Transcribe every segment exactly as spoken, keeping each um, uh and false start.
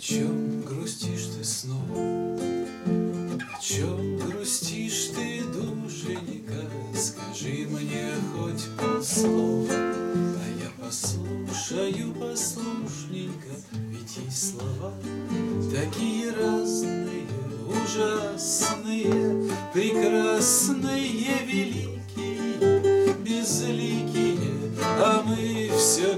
чем грустишь ты снова? О чем грустишь ты, душенька? Скажи мне хоть полслова, а я послушаю послушненько. Ведь и слова такие разные, ужасные, прекрасные, великие, безликие, а мы все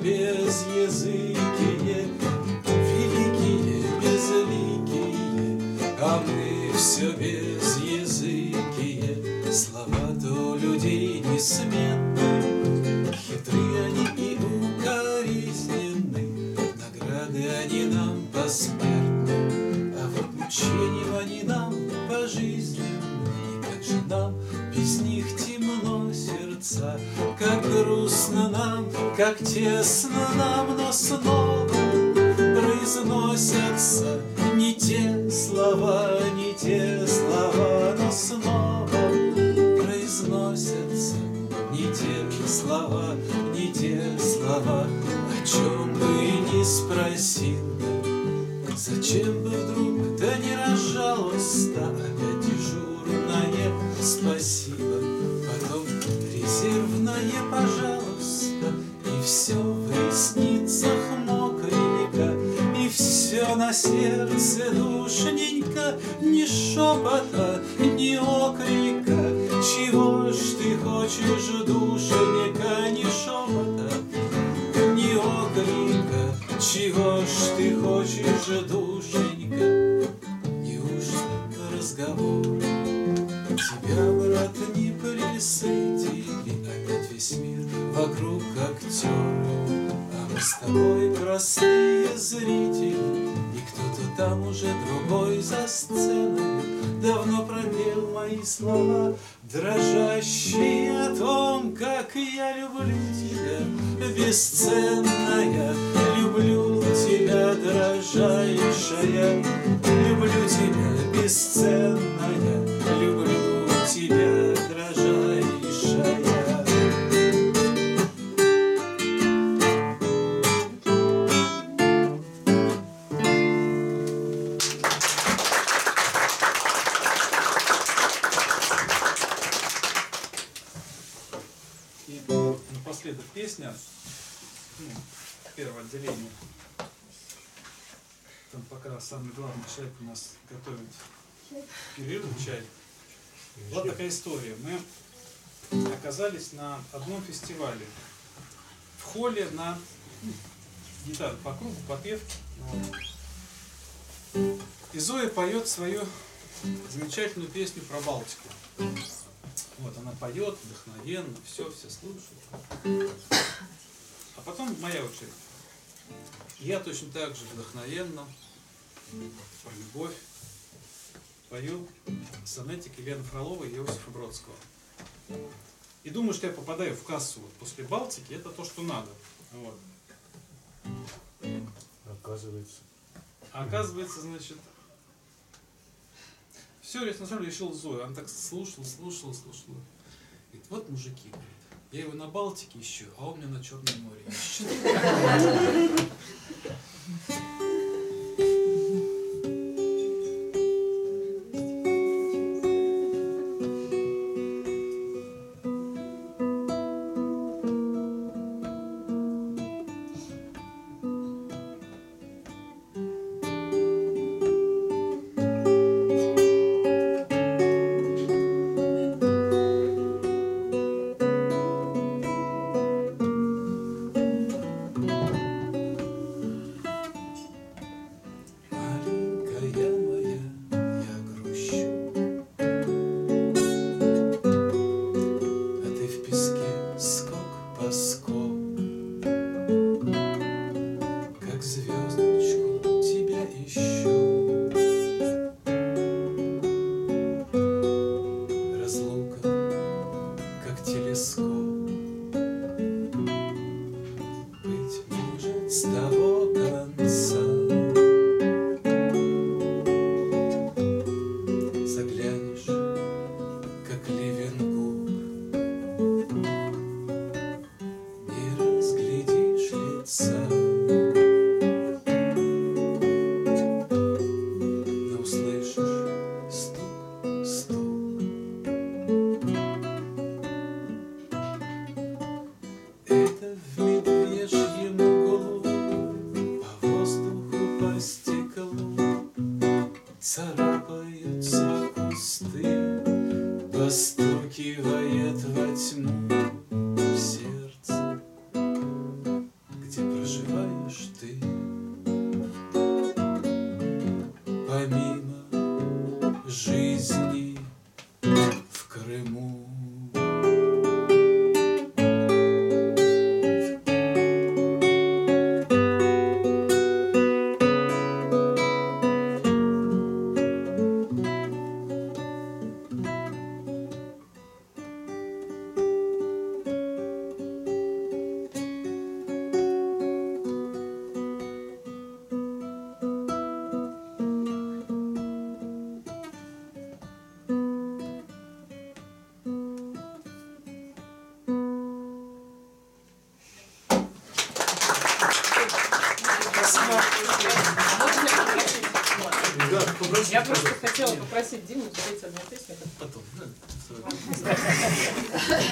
безязыкие. Великие, безликие, а мы все безязыкие. Слова-то у людей несметны, хитры они и укоризненны. Награды они нам посмертны, а вот мучением они нам пожизненны. И как же нам без них темно сердца, как грустно нам, как тесно нам, но снова произносятся не те слова, не те слова, но снова произносятся не те слова, не те слова. О чем бы ни спросил, зачем бы вдруг, да не разжалуйста, опять дежурное спасибо, потом резервное пожалуйста, и все в ресницах мокренько, и все на сердце душненько, ни шепота, ни окрика. Чего ж ты хочешь, душенька, ни шепота, ни окрика? Чего ж ты хочешь, душенька? Неужто разговор тебя, брат, не присытили? Опять весь мир вокруг актеры, а мы с тобой простые зрители. И кто-то там уже другой за сценой давно пропел мои слова, дрожащие о том, как я люблю тебя, бесценная. Люблю тебя, дрожайшая, люблю тебя, бесценная, люблю тебя, дрожайшая. И напоследок песня, ну, первое отделение. Там пока самый главный человек у нас готовит перерыв, чай. Была такая история. Мы оказались на одном фестивале. В холле на гитару по кругу, попев. И Зоя поет свою замечательную песню про Балтику. Вот она поет вдохновенно, все, все слушают. А потом моя очередь. Я точно так же вдохновенно про любовь пою сонетик Елены Фроловой и Иосифа Бродского. И думаю, что я попадаю в кассу вот после Балтики, это то, что надо. Вот. Оказывается. А оказывается, значит, все, я на самом деле решил Зою. Она так слушала, слушала, слушала. Говорит, вот мужики, говорит, я его на Балтике ищу, а он меня на Черном море ищет. стеклу царапаются кусты, постукивает во тьму сердце, где проживаешь ты. Помимо жизни в Крыму. Я просто хотела попросить Диму спеть одну песню. Потом, да.